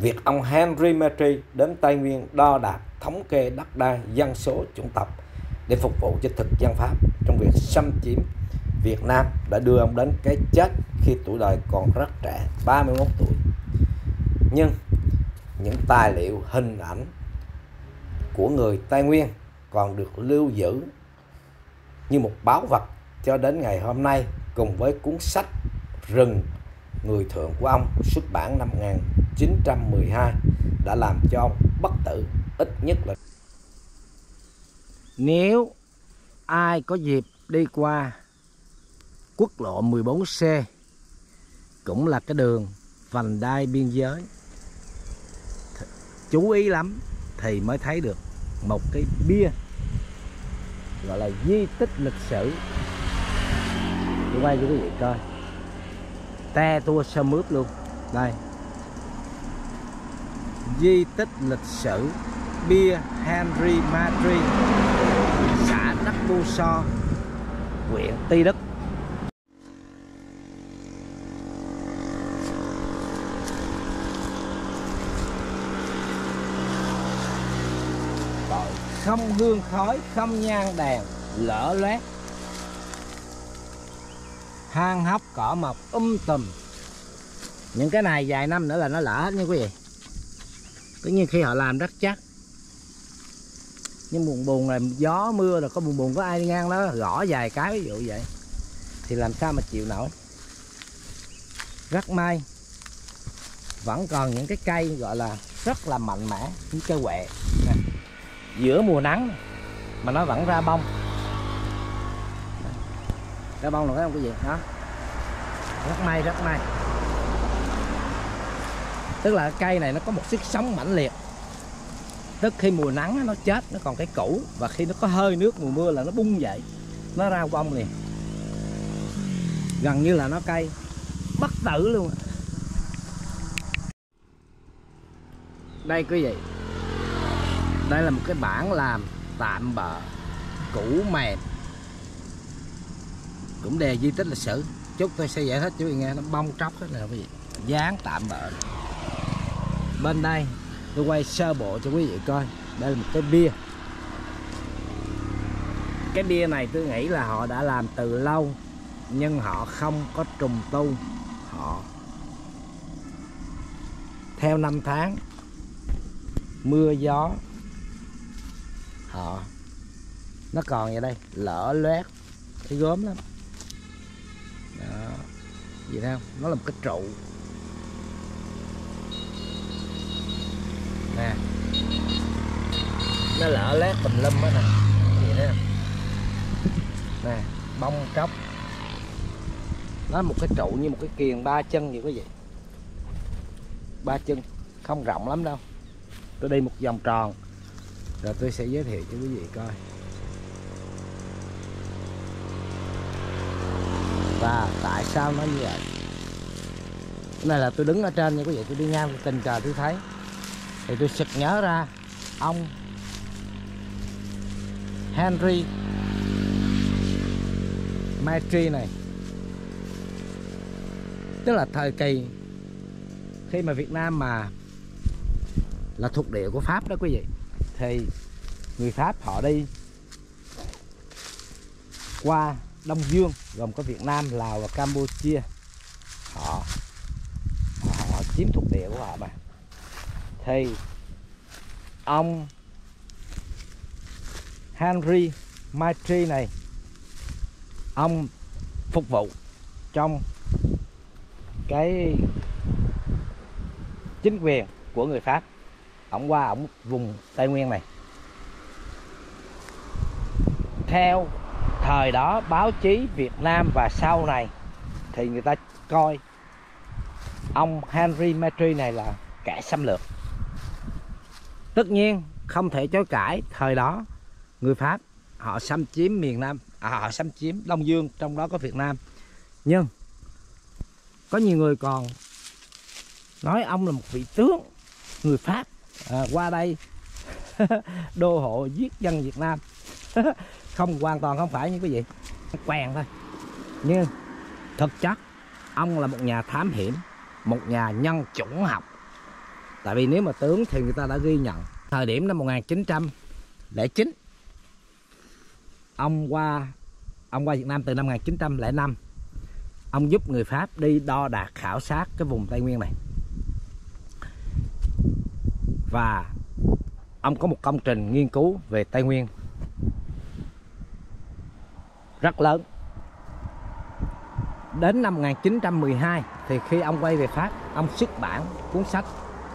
việc ông Henry Matry đến Tây Nguyên đo đạc thống kê đất đai, dân số, chủng tộc để phục vụ cho thực dân Pháp trong việc xâm chiếm Việt Nam đã đưa ông đến cái chết khi tuổi đời còn rất trẻ, 31 tuổi. Nhưng những tài liệu hình ảnh của người Tây Nguyên còn được lưu giữ như một báu vật cho đến ngày hôm nay, cùng với cuốn sách Rừng Người Thượng của ông xuất bản năm 1912 đã làm cho ông bất tử ít nhất là. Nếu ai có dịp đi qua quốc lộ 14C, cũng là cái đường vành đai biên giới, chú ý lắm thì mới thấy được một cái bia gọi là di tích lịch sử. Tôi quay cho quý vị coi, te tua sơ mướp luôn đây. Di tích lịch sử bia Henry Matry, xã Đắc Bu So, huyện Tuy Đức. Không hương khói, không nhang đèn, lở loét, hang hốc cỏ mọc tùm. Những cái này vài năm nữa là nó lở hết nha quý vị. Tất nhiên khi họ làm rất chắc, nhưng buồn buồn là gió mưa rồi có buồn buồn có ai đi ngang đó gõ vài cái ví dụ vậy thì làm sao mà chịu nổi. Rất may vẫn còn những cái cây gọi là rất là mạnh mẽ, những cây huệ nè, giữa mùa nắng mà nó vẫn ra bông. Ra bông là thấy không quý vị đó, rất may, rất may. Tức là cây này nó có một sức sống mãnh liệt. Tức khi mùa nắng nó chết, nó còn cái củ, và khi nó có hơi nước mùa mưa là nó bung dậy, nó ra bông liền. Gần như là nó cây bất tử luôn. Đây quý vị, đây là một cái bảng làm tạm bợ, cũ mềm, cũng đề di tích lịch sử. Chút tôi sẽ giải thích cho quý vị nghe, nó bong tróc hết nè quý vị, dán tạm bợ. Bên đây tôi quay sơ bộ cho quý vị coi, đây là một cái bia. Cái bia này tôi nghĩ là họ đã làm từ lâu, nhưng họ không có trùng tu. Họ theo năm tháng mưa gió, nó còn vậy đây, lở loét, cái gốm lắm đó, gì thấy không? Nó là một cái trụ nè, nó lở loét tùm lum á nè, gì thấy không? Nè, bong tróc. Nó là một cái trụ như một cái kiềng 3 chân vậy quý vị, 3 chân không rộng lắm đâu. Tôi đi một vòng tròn rồi tôi sẽ giới thiệu cho quý vị coi. Và tại sao nó như vậy? Cái này là tôi đứng ở trên nha quý vị, tôi đi ngang tình cờ tôi thấy thì tôi sực nhớ ra ông Henry Matry này. Tức là thời kỳ khi mà Việt Nam mà là thuộc địa của Pháp đó quý vị, thì người Pháp họ đi qua Đông Dương gồm có Việt Nam, Lào và Campuchia, họ chiếm thuộc địa của họ mà. Thì ông Henry Matry này, ông phục vụ trong cái chính quyền của người Pháp. Ông qua ông vùng Tây Nguyên này. Theo thời đó báo chí Việt Nam và sau này thì người ta coi ông Henry Matry này là kẻ xâm lược. Tất nhiên không thể chối cãi, thời đó người Pháp họ xâm chiếm miền Nam, họ xâm chiếm Đông Dương, trong đó có Việt Nam. Nhưng có nhiều người còn nói ông là một vị tướng người Pháp qua đây đô hộ giết dân Việt Nam. Không, hoàn toàn không phải như quý vị, quèn thôi. Nhưng thực chất ông là một nhà thám hiểm, một nhà nhân chủng học, Tại vì nếu mà tướng thì người ta đã ghi nhận. Thời điểm năm 1909, ông qua Việt Nam từ năm 1905. Ông giúp người Pháp đi đo đạc khảo sát cái vùng Tây Nguyên này. Và ông có một công trình nghiên cứu về Tây Nguyên rất lớn. Đến năm 1912 thì khi ông quay về Pháp, ông xuất bản cuốn sách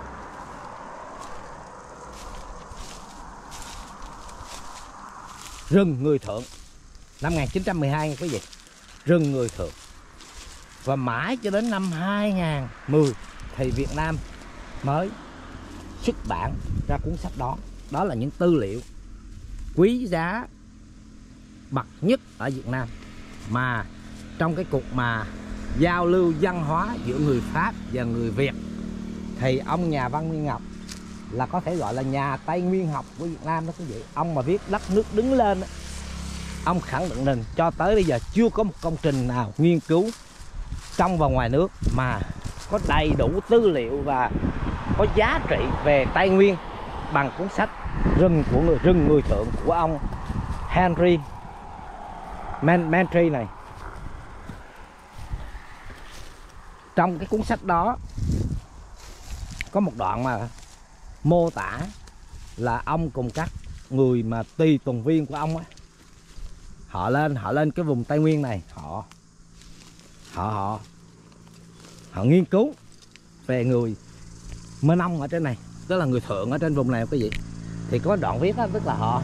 Rừng Người Thượng. Năm 1912 quý vị, Rừng Người Thượng. Và mãi cho đến năm 2010 thì Việt Nam mới xuất bản ra cuốn sách đó. Đó là những tư liệu quý giá bậc nhất ở Việt Nam, mà trong cái cuộc mà giao lưu văn hóa giữa người Pháp và người Việt thì ông nhà văn Nguyên Ngọc là có thể gọi là nhà Tây Nguyên học của Việt Nam đó quý vị. Ông mà viết Đất Nước Đứng Lên, ông khẳng định rằng cho tới bây giờ chưa có một công trình nào nghiên cứu trong và ngoài nước mà có đầy đủ tư liệu và có giá trị về Tây Nguyên bằng cuốn sách Rừng Người Thượng của ông Henry Matry này. Trong cái cuốn sách đó có một đoạn mà mô tả là ông cùng các người mà tùy tuần viên của ông á, họ lên cái vùng Tây Nguyên này, họ nghiên cứu về người Mơ Nông ở trên này, tức là người Thượng ở trên vùng này quý vị. Thì có đoạn viết đó, tức là họ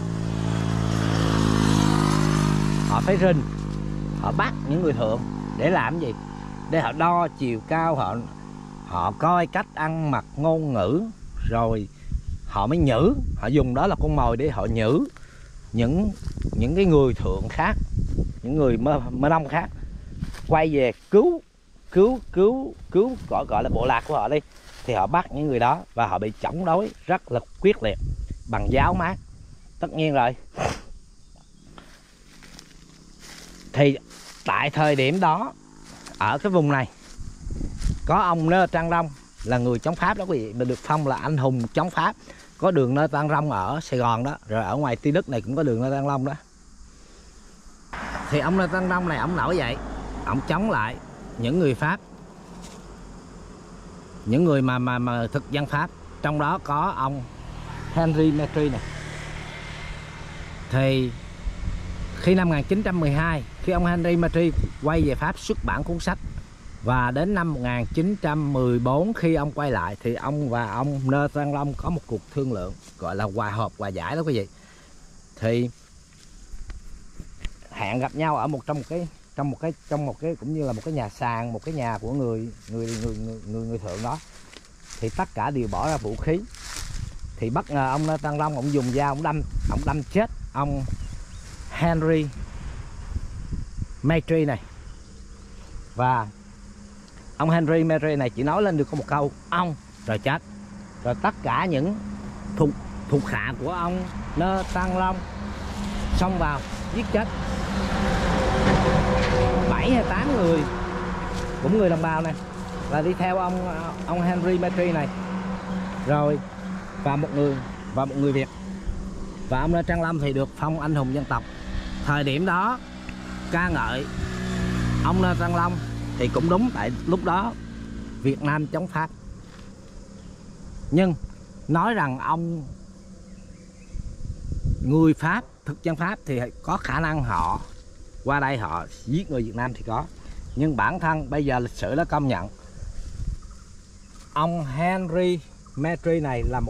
phải rình, họ bắt những người Thượng để làm gì? Để họ đo chiều cao, họ coi cách ăn mặc, ngôn ngữ, rồi họ mới nhử, họ dùng đó là con mồi để họ nhử những cái người Thượng khác, những người Mơ Nông khác quay về cứu gọi là bộ lạc của họ đi. Thì họ bắt những người đó và họ bị chống đối rất là quyết liệt bằng giáo mát. Tất nhiên rồi. Thì tại thời điểm đó ở cái vùng này có ông Nơ Trang Long là người chống Pháp đó quý vị, mình được phong là anh hùng chống Pháp. Có đường Nơ Trang Long ở Sài Gòn đó, rồi ở ngoài Tuy Đức này cũng có đường Nơ Trang Long đó. Thì ông Nơ Trang Long này ông nổi dậy, ông chống lại những người Pháp, những người mà thực dân Pháp, trong đó có ông Henry Matry này. Thì khi năm 1912, khi ông Henry Matry quay về Pháp xuất bản cuốn sách, và đến năm 1914 khi ông quay lại thì ông và ông Nơ Trang Long có một cuộc thương lượng gọi là hòa giải đó quý vị. Thì hẹn gặp nhau ở trong một cái cũng như là một cái nhà sàn, một cái nhà của người Thượng đó. Thì tất cả đều bỏ ra vũ khí. Thì bất ngờ ông Nơ Trang Long ông dùng dao ông đâm chết ông Henry Matry này. Và ông Henry Matry này chỉ nói lên được có một câu ông rồi chết. Rồi tất cả những thuộc hạ của ông Nơ Trang Long xông vào giết chết 7 hay 8 người, cũng người đồng bào này, là đi theo ông Henry Matry này, rồi và một người Việt. Và ông Nơ Trang Long thì được phong anh hùng dân tộc. Thời điểm đó ca ngợi ông Nơ Trang Long thì cũng đúng, tại lúc đó Việt Nam chống Pháp. Nhưng nói rằng ông người Pháp, thực dân Pháp thì có khả năng họ qua đây họ giết người Việt Nam thì có. Nhưng bản thân bây giờ lịch sử đã công nhận ông Henry Matry này là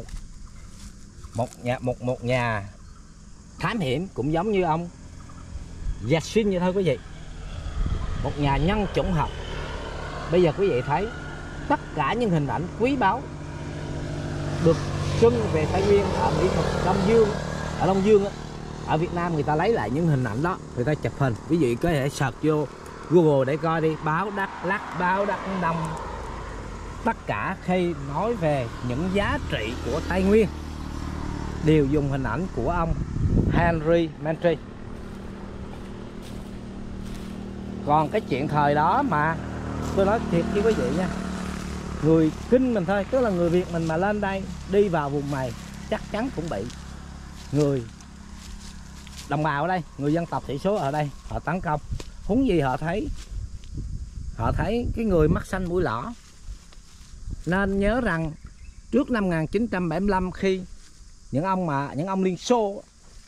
một nhà thám hiểm, cũng giống như ông Yassin như thôi quý vị, một nhà nhân chủng học. Bây giờ quý vị thấy tất cả những hình ảnh quý báu được trưng về Tây Nguyên ở Mỹ Thuật Đông Dương, ở Đông Dương ở Việt Nam, người ta lấy lại những hình ảnh đó, người ta chụp hình. Quý vị có thể search vô Google để coi đi, báo Đắk Lắk, báo Đắk Nông. Tất cả khi nói về những giá trị của Tây Nguyên đều dùng hình ảnh của ông Henry Matry. Còn cái chuyện thời đó mà tôi nói thiệt với quý vị nha, người Kinh mình thôi, tức là người Việt mình mà lên đây đi vào vùng này chắc chắn cũng bị người đồng bào ở đây, người dân tộc thiểu số ở đây họ tấn công. Huống gì họ thấy cái người mắt xanh mũi lõ. Nên nhớ rằng trước năm 1975 khi những ông Liên Xô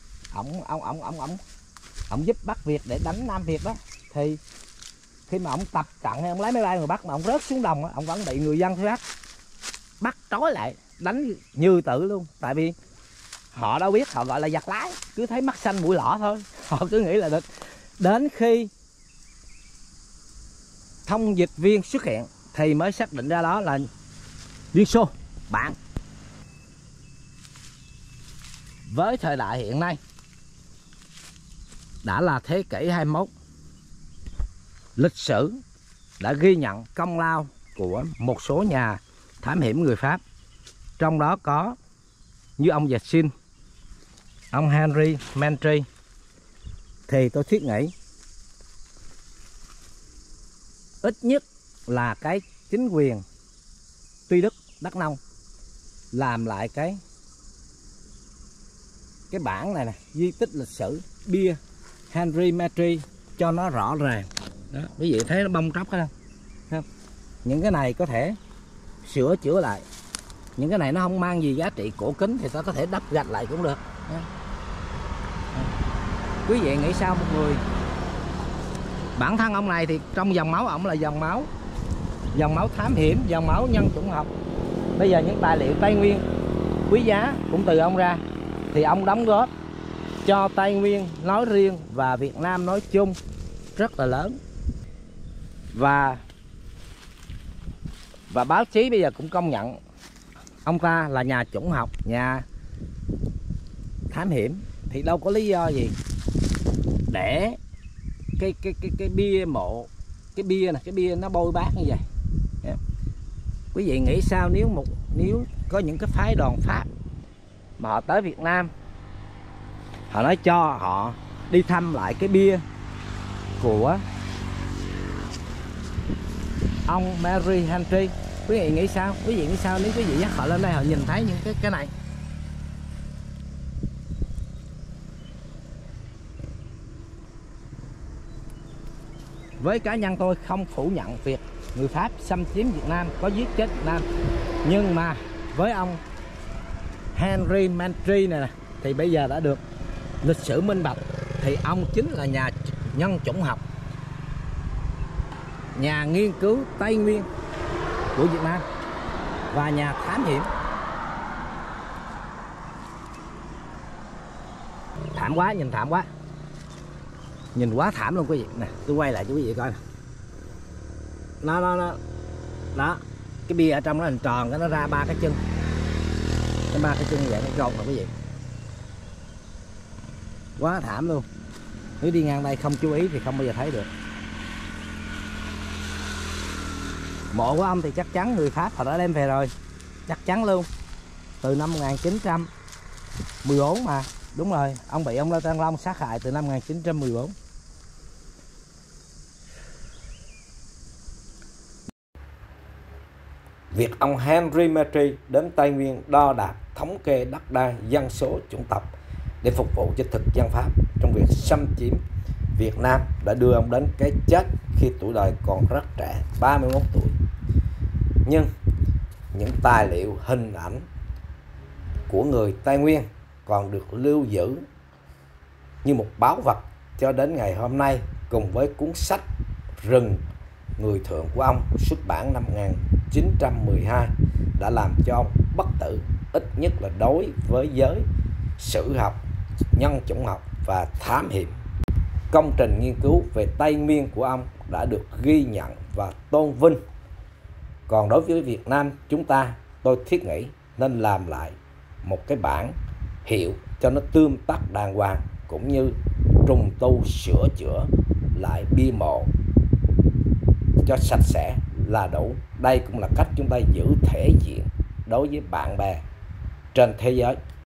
ông giúp Bắc Việt để đánh Nam Việt đó, thì khi mà ông tập trận hay ông lấy máy bay người Bắc mà ông rớt xuống đồng, ông vẫn bị người dân Pháp bắt trói lại đánh như tử luôn. Tại vì họ đâu biết, họ gọi là giặc lái, cứ thấy mắt xanh mũi lõ thôi, họ cứ nghĩ là địch. Đến khi thông dịch viên xuất hiện thì mới xác định ra đó là Liên Xô bạn. Với thời đại hiện nay đã là thế kỷ 21, lịch sử đã ghi nhận công lao của một số nhà thám hiểm người Pháp, trong đó có như ông Yatsin, ông Henry Matry. Thì tôi thiết nghĩ ít nhất là cái chính quyền Tuy Đức, Đắk Nông làm lại cái bản này nè, di tích lịch sử bia Henry Matry cho nó rõ ràng đó. Quý vị thấy nó bong tróc không? Những cái này có thể sửa chữa lại, những cái này nó không mang gì giá trị cổ kính thì ta có thể đắp gạch lại cũng được. Quý vị nghĩ sao một người, bản thân ông này thì trong dòng máu ổng là dòng máu thám hiểm, dòng máu nhân chủng học. Bây giờ những tài liệu Tây Nguyên quý giá cũng từ ông ra, thì ông đóng góp cho Tây Nguyên nói riêng và Việt Nam nói chung rất là lớn. Và báo chí bây giờ cũng công nhận ông ta là nhà chủng học, nhà thám hiểm, thì đâu có lý do gì để cái bia mộ, cái bia nó bôi bát như vậy. Quý vị nghĩ sao nếu có những cái phái đoàn Pháp mà họ tới Việt Nam, họ nói cho họ đi thăm lại cái bia của ông Mary Henry, quý vị nghĩ sao? Quý vị nghĩ sao nếu quý vị dắt họ lên đây họ nhìn thấy những cái này? Với cá nhân tôi không phủ nhận việc người Pháp xâm chiếm Việt Nam, có giết chết Việt Nam, nhưng mà với ông Henry Matry này nè, thì bây giờ đã được lịch sử minh bạch, thì ông chính là nhà nhân chủng học, nhà nghiên cứu Tây Nguyên của Việt Nam và nhà thám hiểm. Thảm quá, nhìn thảm quá, nhìn quá thảm luôn quý vị nè. Tôi quay lại cho quý vị coi nè. Nó đó, cái bia ở trong nó hình tròn, cái nó ra ba cái chân như vậy, nó tròn nè quý vị. Quá thảm luôn, nếu đi ngang đây không chú ý thì không bao giờ thấy được. Mộ của ông thì chắc chắn người Pháp họ đã đem về rồi, chắc chắn luôn, từ năm 1914 mà. Đúng rồi, ông bị ông Lê Thăng Long sát hại từ năm 1914. Việc ông Henry Matry đến Tây Nguyên đo đạc, thống kê đất đai, dân số, chủng tộc để phục vụ cho thực dân Pháp trong việc xâm chiếm Việt Nam đã đưa ông đến cái chết khi tuổi đời còn rất trẻ, 31 tuổi. Nhưng những tài liệu, hình ảnh của người Tây Nguyên còn được lưu giữ như một báu vật cho đến ngày hôm nay, cùng với cuốn sách Rừng Người Thượng của ông xuất bản năm 1912 đã làm cho ông bất tử, ít nhất là đối với giới sử học, nhân chủng học và thám hiểm. Công trình nghiên cứu về Tây Nguyên của ông đã được ghi nhận và tôn vinh. Còn đối với Việt Nam chúng ta, tôi thiết nghĩ nên làm lại một cái bản hiệu cho nó tươm tất đàng hoàng, cũng như trùng tu sửa chữa lại bia mộ cho sạch sẽ là đủ. Đây cũng là cách chúng ta giữ thể diện đối với bạn bè trên thế giới.